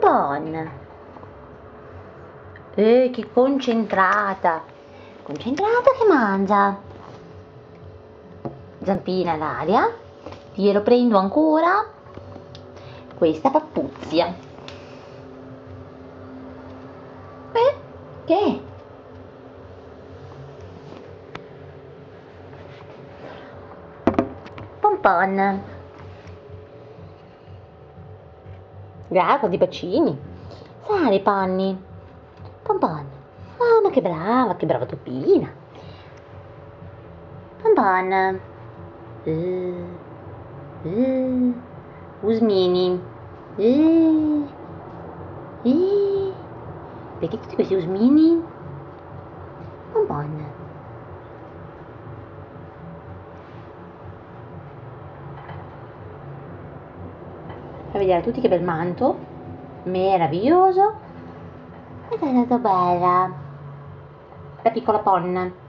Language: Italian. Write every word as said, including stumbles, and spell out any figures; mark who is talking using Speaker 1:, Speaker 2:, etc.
Speaker 1: Pompon. Eh, che concentrata. Concentrata che mangia. Zampina all'aria. Glielo prendo ancora. Questa pappuzia. Eh, che è? Pompon. Guarda quanti bacini. Sale, Panni. Pompon. Oh, ma che brava, che brava topina. Pompon. Uh, uh, Usmini. Uh, uh. Vedi tutti questi usmini? Pompon. Fai vedere a tutti che bel manto. Meraviglioso. Ed è stata bella. La piccola Pon.